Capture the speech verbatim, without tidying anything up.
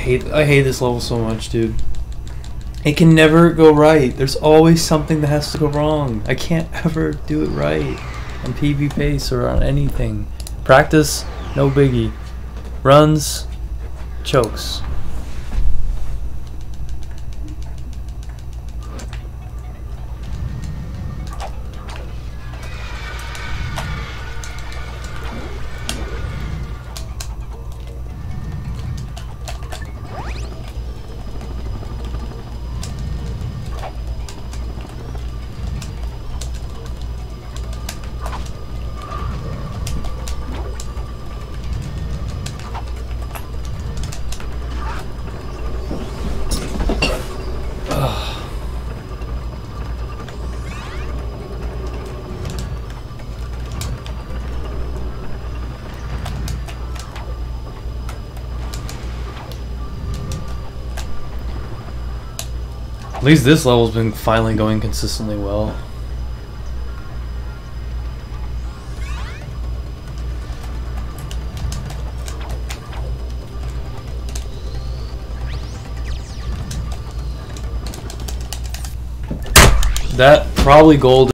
hate I hate this level so much, dude. It can never go right. There's always something that has to go wrong. I can't ever do it right on P V pace or on anything. Practice, no biggie. Runs, chokes. At least this level's been finally going consistently well. That probably gold.